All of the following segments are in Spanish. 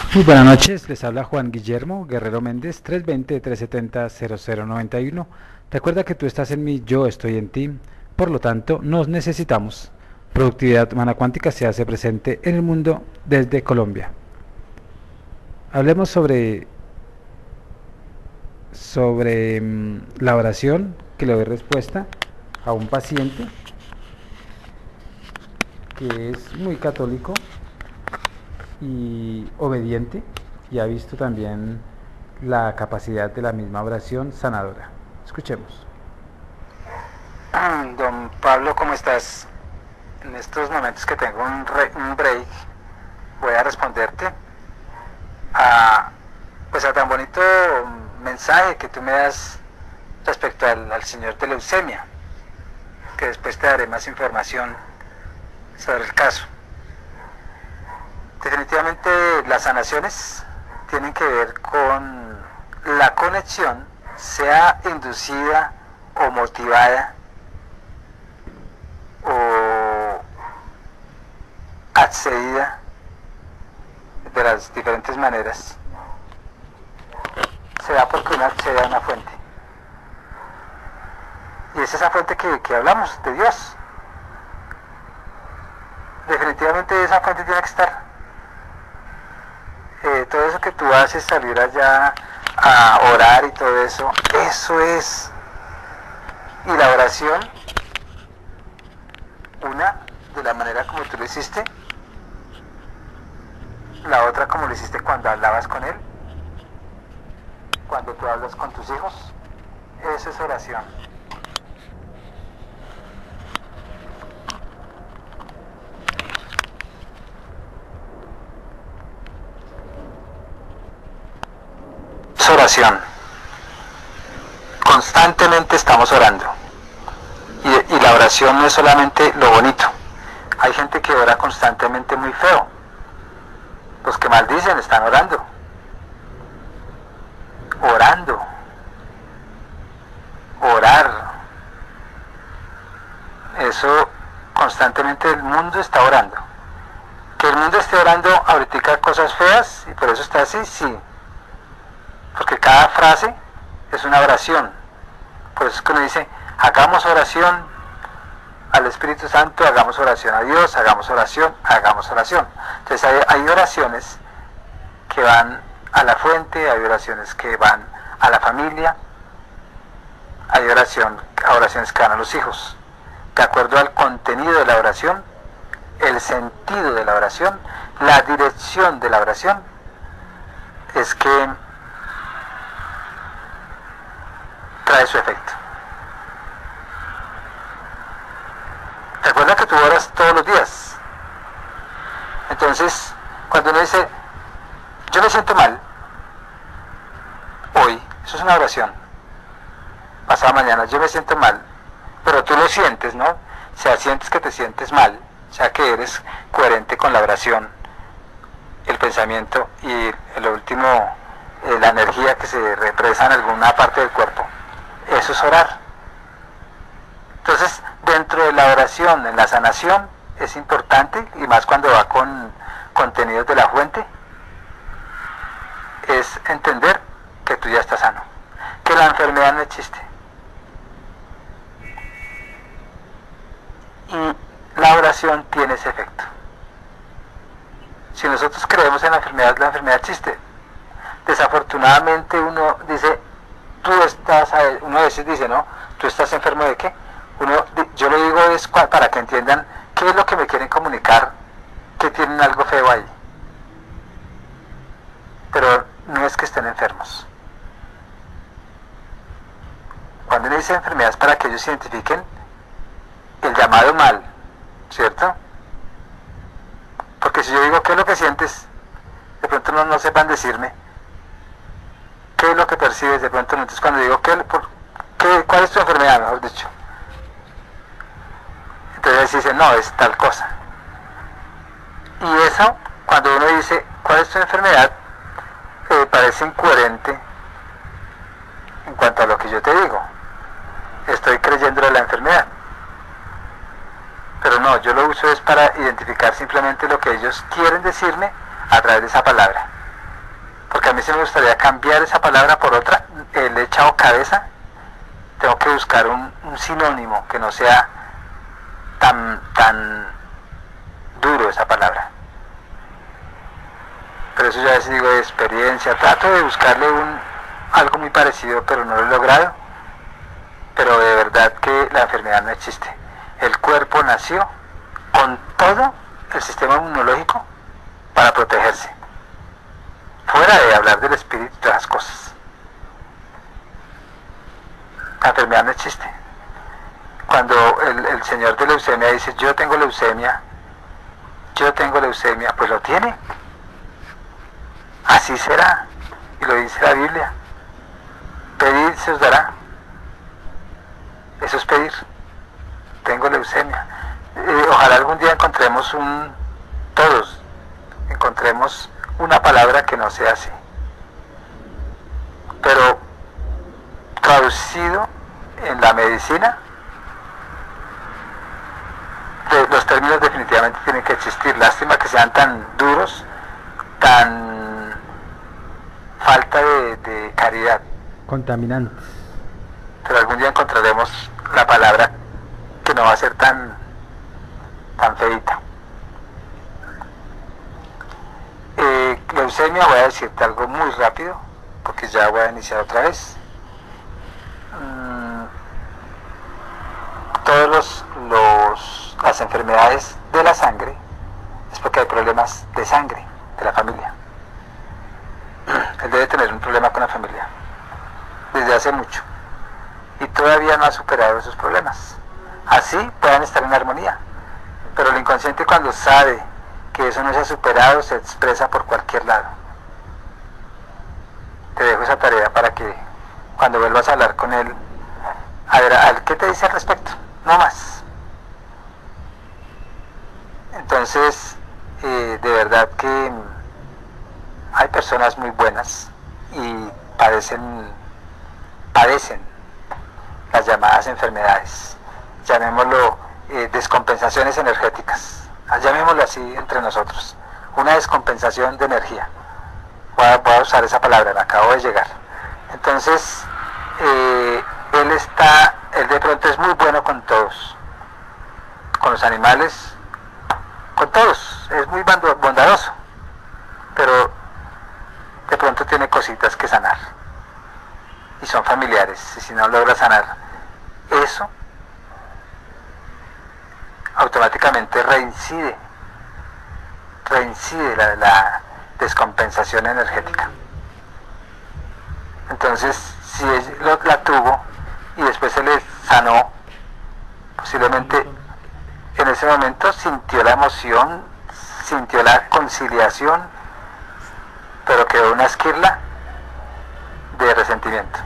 Muy buenas noches, les habla Juan Guillermo Guerrero Méndez, 320-370-0091. Recuerda que tú estás en mí, yo estoy en ti, por lo tanto nos necesitamos. Productividad Humana Cuántica se hace presente en el mundo desde Colombia. Hablemos sobre la oración que le doy respuesta a un paciente que es muy católico y obediente, y ha visto también la capacidad de la misma oración sanadora. Escuchemos. Don Pablo, ¿cómo estás? En estos momentos que tengo un break, voy a responderte a, pues a tan bonito mensaje que tú me das respecto al señor de leucemia, que después te daré más información sobre el caso. Definitivamente las sanaciones tienen que ver con la conexión, sea inducida o motivada o accedida de las diferentes maneras. Se da porque uno accede a una fuente. Y es esa fuente que hablamos, de Dios. Definitivamente esa fuente tiene que estar. Todo eso que tú haces, salir allá a orar y todo eso, eso es. Y la oración, una, de la manera como tú lo hiciste, la otra como lo hiciste cuando hablabas con él, cuando tú hablas con tus hijos, eso es oración. Es oración. Constantemente estamos orando. Y la oración no es solamente lo bonito. Hay gente que ora constantemente muy feo. Los que maldicen están orando. Orando. Orar. Eso constantemente el mundo está orando. Que el mundo esté orando ahorita cosas feas y por eso está así, sí. Porque cada frase es una oración. Por eso es que uno dice, hagamos oración al Espíritu Santo, hagamos oración a Dios, hagamos oración, hagamos oración. Entonces hay oraciones que van a la fuente, hay oraciones que van a la familia, hay oraciones que van a los hijos. De acuerdo al contenido de la oración, el sentido de la oración, la dirección de la oración, es que trae su efecto. Recuerda que tú oras todos los días. Entonces, cuando uno dice, yo me siento mal, hoy, eso es una oración. Pasado mañana, yo me siento mal, pero tú lo sientes, ¿no? O sea, sientes que te sientes mal, o sea, que eres coherente con la oración, el pensamiento y lo último, la energía que se represa en alguna parte del cuerpo. Eso es orar. Entonces, dentro de la oración, en la sanación, es importante, y más cuando va con contenidos de la fuente, es entender que tú ya estás sano, que la enfermedad no existe. Y la oración tiene ese efecto. Si nosotros creemos en la enfermedad existe. Desafortunadamente uno dice, uno a veces dice, ¿no? ¿Tú estás enfermo de qué? Yo lo digo es para que entiendan qué es lo que me quieren comunicar, que tienen algo feo ahí. Pero no es que estén enfermos. Cuando uno dice enfermedad es para que ellos identifiquen el llamado mal, ¿cierto? Porque si yo digo, ¿qué es lo que sientes? De pronto no sepan decirme. ¿Qué es lo que percibes? De pronto no. Entonces cuando digo, ¿cuál es tu enfermedad? Mejor dicho. Entonces dicen, no, es tal cosa. Y eso, cuando uno dice, ¿cuál es tu enfermedad? Parece incoherente en cuanto a lo que yo te digo. Estoy creyendo en la enfermedad. Pero no, yo lo uso es para identificar simplemente lo que ellos quieren decirme a través de esa palabra. gustaría cambiar esa palabra por otra, le he echado cabeza, tengo que buscar un sinónimo que no sea tan duro esa palabra. Pero eso ya a veces digo de experiencia, trato de buscarle algo muy parecido, pero no lo he logrado. Pero de verdad que la enfermedad no existe. El cuerpo nació con todo el sistema inmunológico para protegerse. Fuera de hablar del espíritu y todas las cosas. La enfermedad no existe. Cuando el señor de leucemia dice yo tengo leucemia, pues lo tiene. Así será. Y lo dice la Biblia. Pedid se os dará. Eso es pedir. Tengo leucemia. Ojalá algún día todos encontremos una palabra que no sea así. Pero traducido en la medicina, los términos definitivamente tienen que existir. Lástima que sean tan duros, tan falta de caridad. Contaminantes. Pero algún día encontraremos la palabra que no va a ser tan feita. Leucemia, voy a decirte algo muy rápido, porque ya voy a iniciar otra vez. Todas las enfermedades de la sangre es porque hay problemas de sangre de la familia. Él debe tener un problema con la familia desde hace mucho y todavía no ha superado esos problemas. Así puedan estar en armonía, pero el inconsciente, cuando sabe que eso no se ha superado, se expresa por cualquier lado. Te dejo esa tarea para que cuando vuelvas a hablar con él, a ver, ¿qué te dice al respecto? No más. Entonces, de verdad que hay personas muy buenas y padecen las llamadas enfermedades, llamémoslo descompensaciones energéticas, llamémoslo así entre nosotros, una descompensación de energía. Voy a usar esa palabra, me acabo de llegar. Entonces, él de pronto es muy bueno con todos, con los animales, con todos, es muy bondadoso, pero de pronto tiene cositas que sanar, y son familiares, y si no logra sanar eso, automáticamente reincide la descompensación energética. Entonces, si él la tuvo y después se le sanó, posiblemente en ese momento sintió la emoción, sintió la conciliación, pero quedó una esquirla de resentimiento.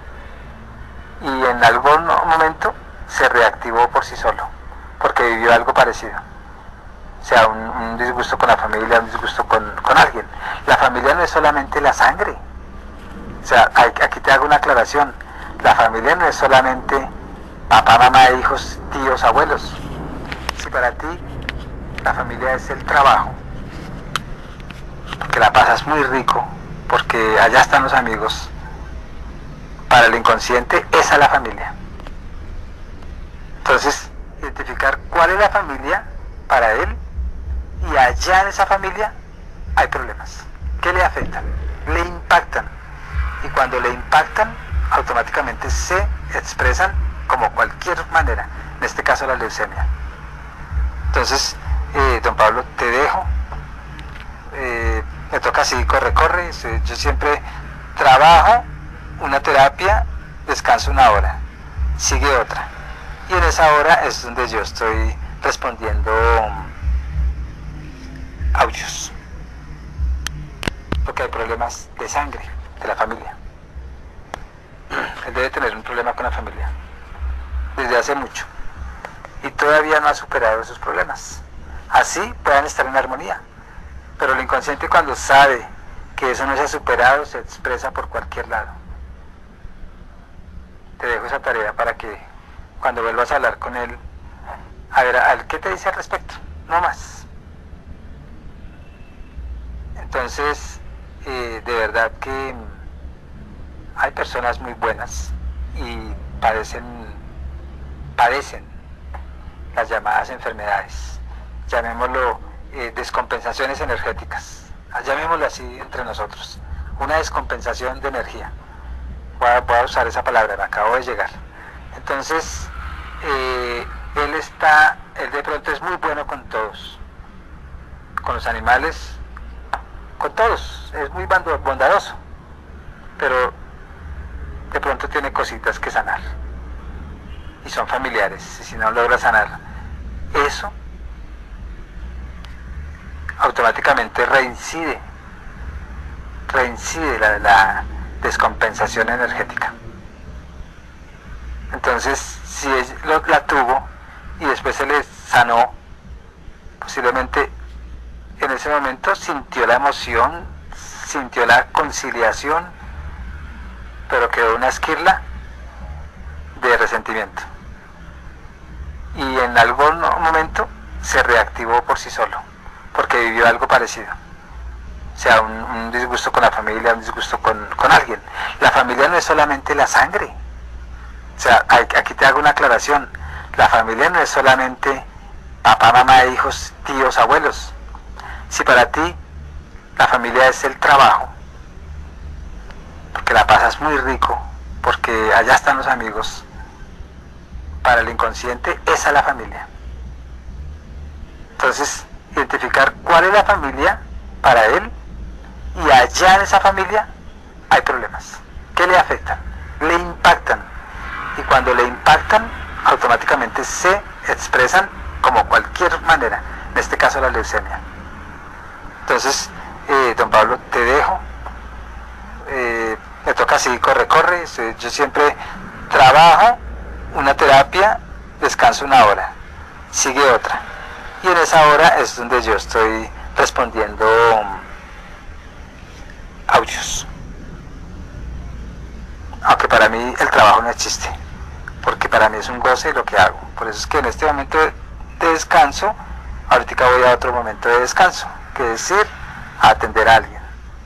Y en algún momento se reactivó por sí solo, porque vivió algo parecido. O sea, un disgusto con la familia, un disgusto con alguien. La familia no es solamente la sangre. O sea, aquí te hago una aclaración. La familia no es solamente papá, mamá, hijos, tíos, abuelos. Si para ti la familia es el trabajo, porque la pasas muy rico, porque allá están los amigos, para el inconsciente esa es la familia. Entonces, identificar cuál es la familia para él, y allá en esa familia hay problemas que le afectan, le impactan, y cuando le impactan automáticamente se expresan como cualquier manera, en este caso la leucemia. Entonces, don Pablo, te dejo, me toca así, corre, yo siempre trabajo una terapia, descanso una hora, sigue otra, y en esa hora es donde yo estoy respondiendo audios, porque hay problemas de sangre de la familia. Él debe tener un problema con la familia desde hace mucho y todavía no ha superado esos problemas. Así puedan estar en armonía, pero el inconsciente, cuando sabe que eso no se ha superado, se expresa por cualquier lado. Te dejo esa tarea para que cuando vuelvas a hablar con él, a ver, ¿qué te dice al respecto? No más. Entonces, de verdad que hay personas muy buenas y padecen las llamadas enfermedades, llamémoslo descompensaciones energéticas, llamémoslo así entre nosotros, una descompensación de energía. Voy a usar esa palabra, me acabo de llegar. Entonces, él de pronto es muy bueno con todos, con los animales, con todos, es muy bondadoso, pero de pronto tiene cositas que sanar, y son familiares, y si no logra sanar eso, automáticamente reincide la descompensación energética. Entonces, si la tuvo y después se le sanó, posiblemente en ese momento sintió la emoción, sintió la conciliación, pero quedó una esquirla de resentimiento. Y en algún momento se reactivó por sí solo, porque vivió algo parecido. O sea, un disgusto con la familia, un disgusto con alguien. La familia no es solamente la sangre. O sea, aquí te hago una aclaración. La familia no es solamente papá, mamá, hijos, tíos, abuelos. Si para ti la familia es el trabajo, porque la pasas muy rico, porque allá están los amigos, para el inconsciente esa es la familia. Entonces, identificar cuál es la familia para él, y allá en esa familia hay problemas que le afectan, le impactan, y cuando le impactan automáticamente se expresan como cualquier manera, en este caso la leucemia. Entonces, don Pablo, te dejo, me toca así, corre, yo siempre trabajo una terapia, descanso una hora, sigue otra, y en esa hora es donde yo estoy respondiendo audios, aunque para mí el trabajo no existe, porque para mí es un goce lo que hago. Por eso es que en este momento de descanso, ahorita voy a otro momento de descanso, que es ir a atender a alguien.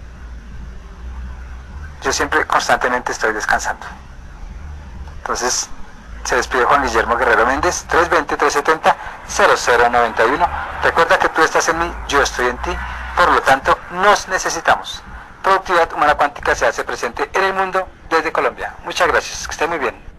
Yo siempre constantemente estoy descansando. Entonces se despide Juan Guillermo Guerrero Méndez, 320-370-0091. Recuerda que tú estás en mí, yo estoy en ti, por lo tanto nos necesitamos. Productividad Humana Cuántica se hace presente en el mundo desde Colombia. Muchas gracias, que esté muy bien.